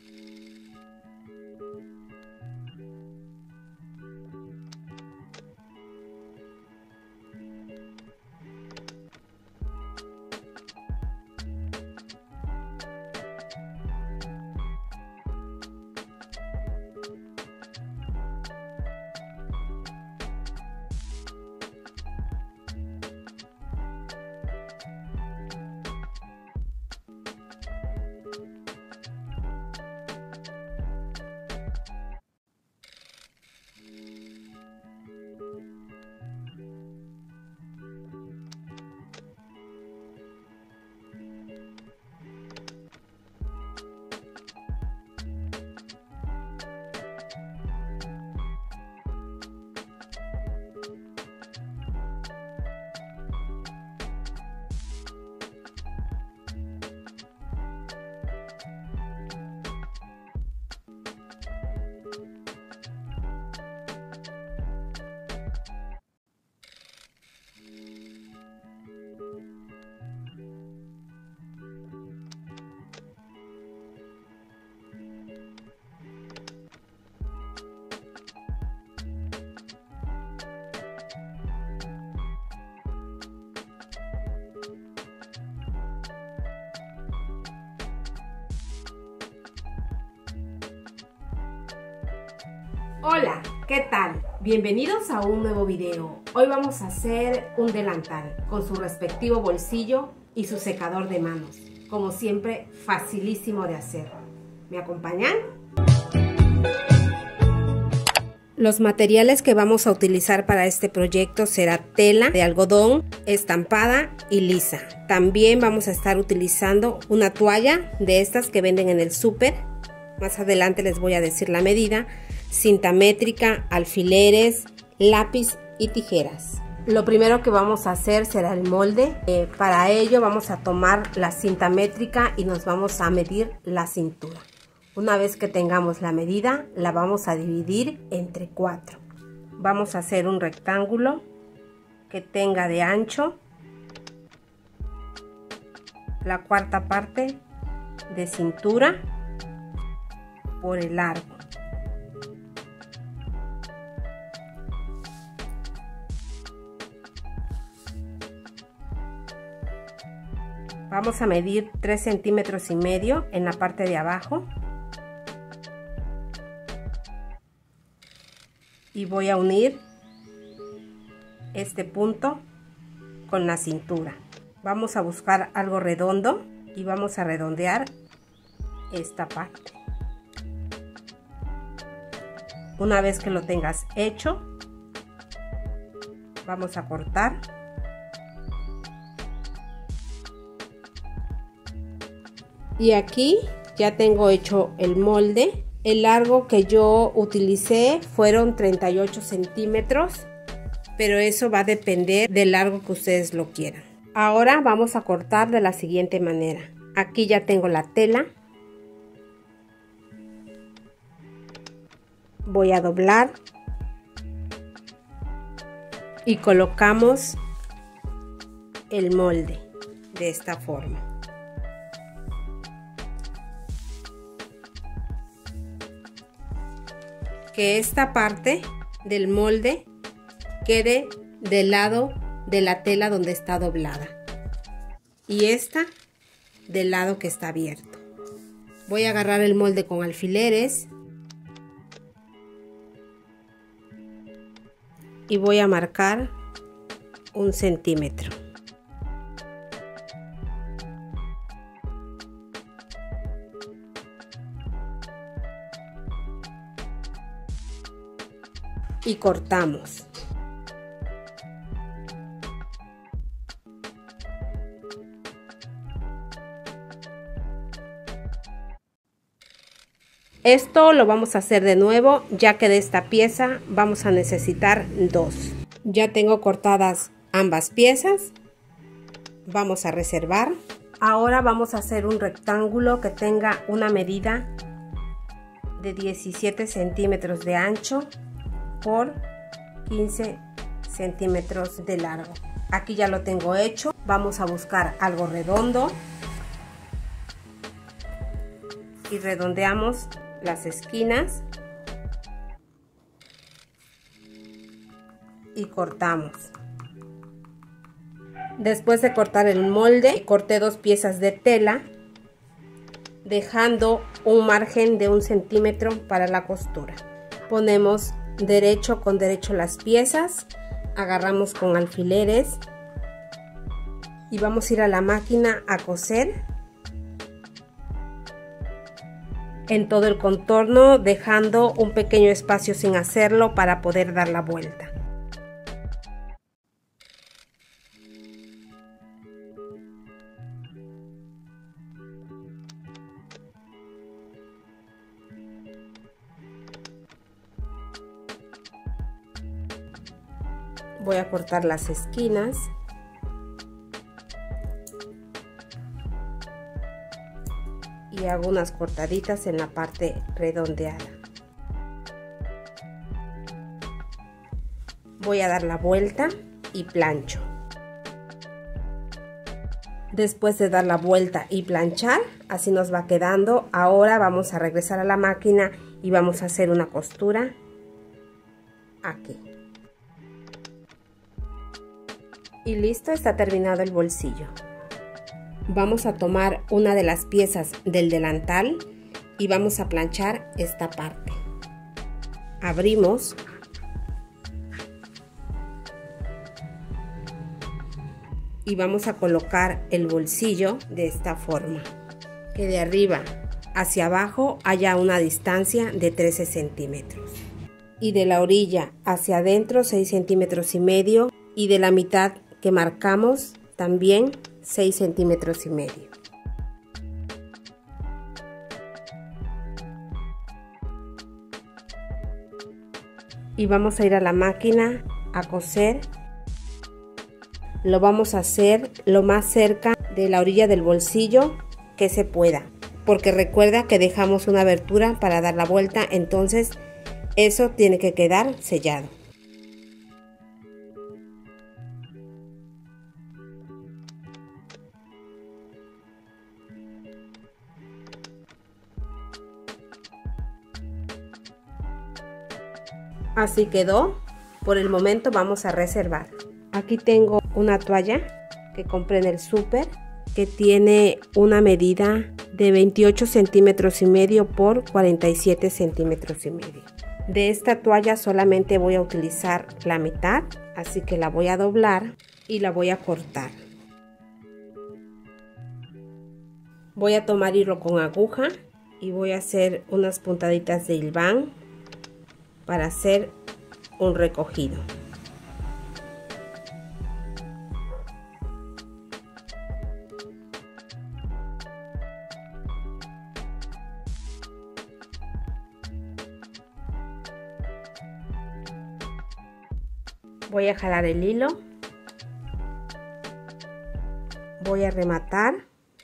Hola, ¿qué tal? Bienvenidos a un nuevo video. Hoy vamos a hacer un delantal con su respectivo bolsillo y su secador de manos. Como siempre, facilísimo de hacer. ¿Me acompañan? Los materiales que vamos a utilizar para este proyecto será tela de algodón estampada y lisa. También vamos a estar utilizando una toalla de estas que venden en el súper. Más adelante les voy a decir la medida. Cinta métrica, alfileres, lápiz y tijeras. Lo primero que vamos a hacer será el molde. Para ello vamos a tomar la cinta métrica y nos vamos a medir la cintura. Una vez que tengamos la medida, la vamos a dividir entre 4. Vamos a hacer un rectángulo que tenga de ancho la cuarta parte de cintura por el largo. Vamos a medir 3,5 centímetros en la parte de abajo y voy a unir este punto con la cintura. Vamos a buscar algo redondo y vamos a redondear esta parte. Una vez que lo tengas hecho, vamos a cortar. Y aquí ya tengo hecho el molde. El largo que yo utilicé fueron 38 centímetros, pero eso va a depender del largo que ustedes lo quieran. Ahora vamos a cortar de la siguiente manera. Aquí ya tengo la tela. Voy a doblar y colocamos el molde de esta forma. Que esta parte del molde quede del lado de la tela donde está doblada y esta del lado que está abierto. Voy a agarrar el molde con alfileres y voy a marcar 1 centímetro. Y cortamos. Esto lo vamos a hacer de nuevo, ya que de esta pieza vamos a necesitar 2. Ya tengo cortadas ambas piezas. Vamos a reservar. Ahora vamos a hacer un rectángulo que tenga una medida de 17 centímetros de ancho por 15 centímetros de largo. Aquí ya lo tengo hecho. Vamos a buscar algo redondo y redondeamos las esquinas y cortamos. Después de cortar el molde, corté 2 piezas de tela, dejando un margen de 1 centímetro para la costura. Ponemos derecho con derecho las piezas, agarramos con alfileres y vamos a ir a la máquina a coser en todo el contorno, dejando un pequeño espacio sin hacerlo para poder dar la vuelta. Voy a cortar las esquinas y hago unas cortaditas en la parte redondeada. Voy a dar la vuelta y plancho. Después de dar la vuelta y planchar, así nos va quedando. Ahora vamos a regresar a la máquina y vamos a hacer una costura aquí. Y listo, está terminado el bolsillo. Vamos a tomar una de las piezas del delantal y vamos a planchar esta parte. Abrimos y vamos a colocar el bolsillo de esta forma, que de arriba hacia abajo haya una distancia de 13 centímetros y de la orilla hacia adentro 6 centímetros y medio y de la mitad que marcamos también 6 centímetros y medio. Y vamos a ir a la máquina a coser. Lo vamos a hacer lo más cerca de la orilla del bolsillo que se pueda, porque recuerda que dejamos una abertura para dar la vuelta, entonces eso tiene que quedar sellado. Así quedó. Por el momento vamos a reservar. Aquí tengo una toalla que compré en el súper, que tiene una medida de 28 centímetros y medio por 47 centímetros y medio. De esta toalla solamente voy a utilizar la mitad, así que la voy a doblar y la voy a cortar. Voy a tomar hilo con aguja y voy a hacer unas puntaditas de hilván para hacer un recogido. Voy a jalar el hilo, voy a rematar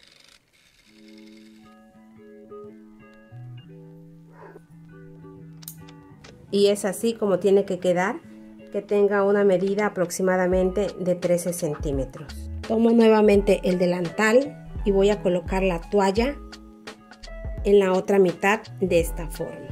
y es así como tiene que quedar, que tenga una medida aproximadamente de 13 centímetros. Tomo nuevamente el delantal y voy a colocar la toalla en la otra mitad de esta forma.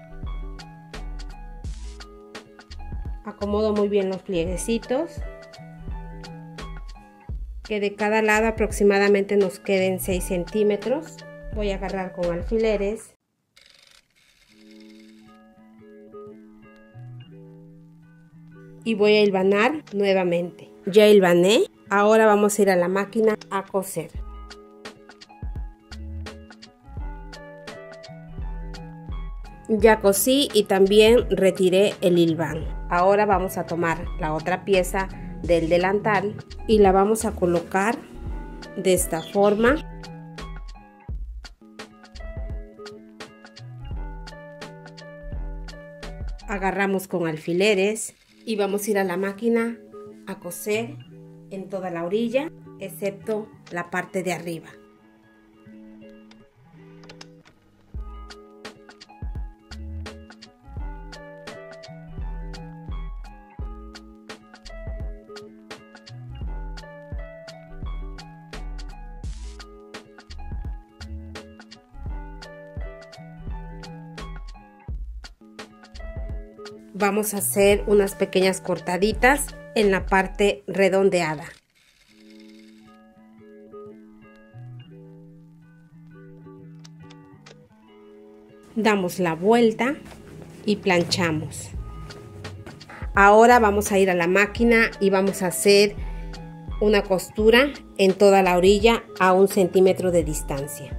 Acomodo muy bien los plieguecitos, que de cada lado aproximadamente nos queden 6 centímetros. Voy a agarrar con alfileres y voy a hilvanar nuevamente. Ya hilvané, ahora vamos a ir a la máquina a coser. Ya cosí y también retiré el hilván. Ahora vamos a tomar la otra pieza del delantal y la vamos a colocar de esta forma. Agarramos con alfileres y vamos a ir a la máquina a coser en toda la orilla, excepto la parte de arriba. vamos a hacer unas pequeñas cortaditas en la parte redondeada. Damos la vuelta y planchamos. Ahora vamos a ir a la máquina y vamos a hacer una costura en toda la orilla a 1 centímetro de distancia.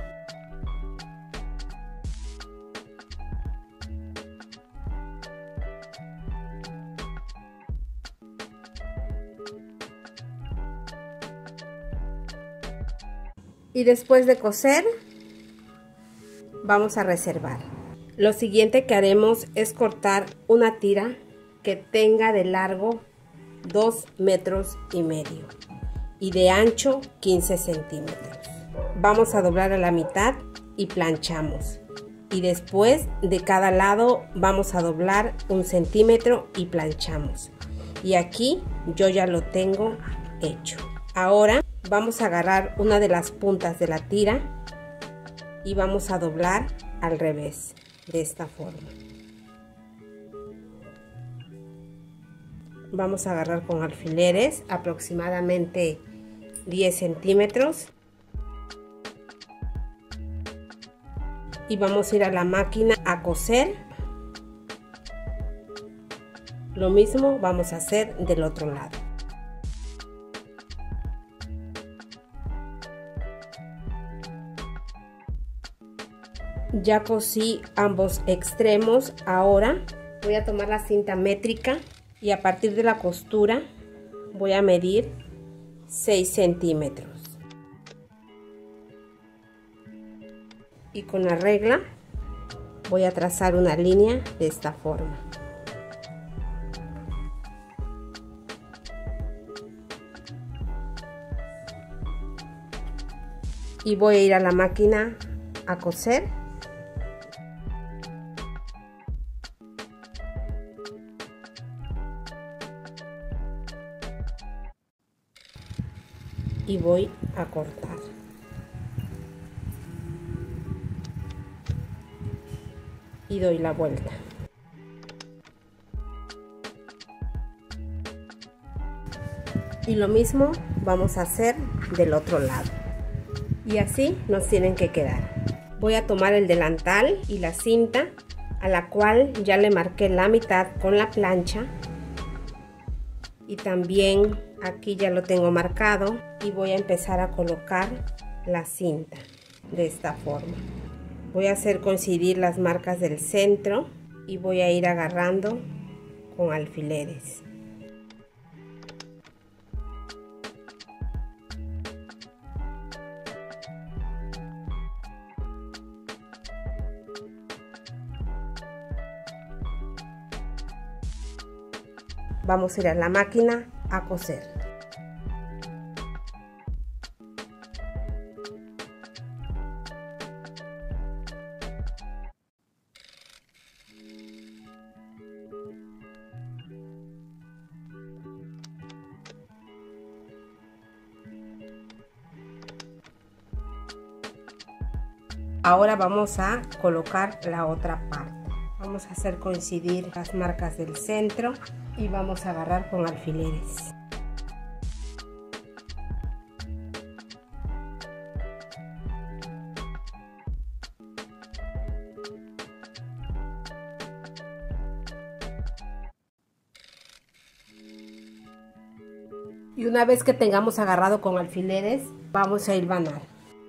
Y después de coser, vamos a reservar. Lo siguiente que haremos es cortar una tira que tenga de largo 2,5 metros y de ancho 15 centímetros. Vamos a doblar a la mitad y planchamos. Y después de cada lado vamos a doblar 1 centímetro y planchamos. Y aquí yo ya lo tengo hecho. Ahora vamos a agarrar una de las puntas de la tira y vamos a doblar al revés, de esta forma. Vamos a agarrar con alfileres aproximadamente 10 centímetros y vamos a ir a la máquina a coser. Lo mismo vamos a hacer del otro lado. Ya cosí ambos extremos. Ahora voy a tomar la cinta métrica y a partir de la costura voy a medir 6 centímetros. Y con la regla voy a trazar una línea de esta forma. Y voy a ir a la máquina a coser. Y voy a cortar. Y doy la vuelta. Y lo mismo vamos a hacer del otro lado. Y así nos tienen que quedar. Voy a tomar el delantal y la cinta, a la cual ya le marqué la mitad con la plancha. Y también aquí ya lo tengo marcado y voy a empezar a colocar la cinta de esta forma. Voy a hacer coincidir las marcas del centro y voy a ir agarrando con alfileres. Vamos a ir a la máquina a coser. Ahora vamos a colocar la otra parte. Vamos a hacer coincidir las marcas del centro y vamos a agarrar con alfileres. Y una vez que tengamos agarrado con alfileres, vamos a hilvanar.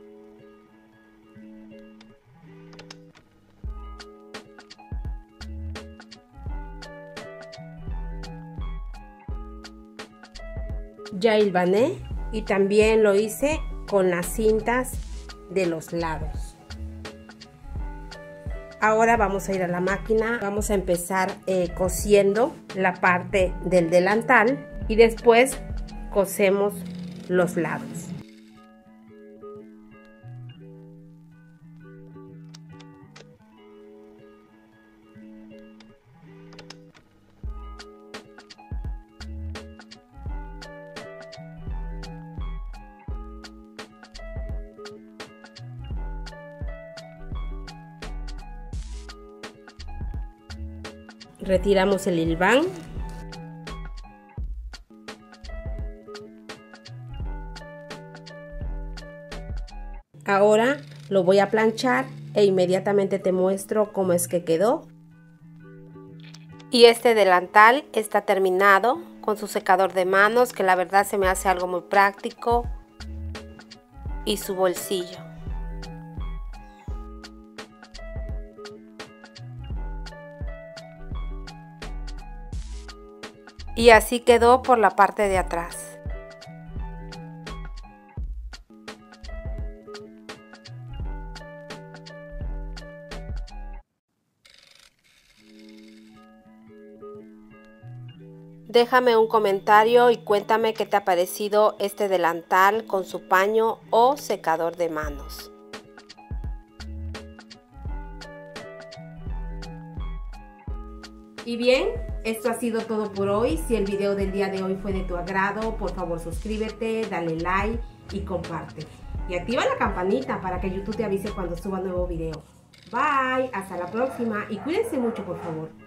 Ya hilvané y también lo hice con las cintas de los lados. Ahora vamos a ir a la máquina, vamos a empezar cosiendo la parte del delantal y después cosemos los lados. Retiramos el hilván. Ahora lo voy a planchar e inmediatamente te muestro cómo es que quedó. Y este delantal está terminado con su secador de manos, que la verdad se me hace algo muy práctico, y su bolsillo. Y así quedó por la parte de atrás. Déjame un comentario y cuéntame qué te ha parecido este delantal con su paño o secador de manos. Y bien, esto ha sido todo por hoy. Si el video del día de hoy fue de tu agrado, por favor suscríbete, dale like y comparte. Y activa la campanita para que YouTube te avise cuando suba nuevo video. Bye, hasta la próxima y cuídense mucho por favor.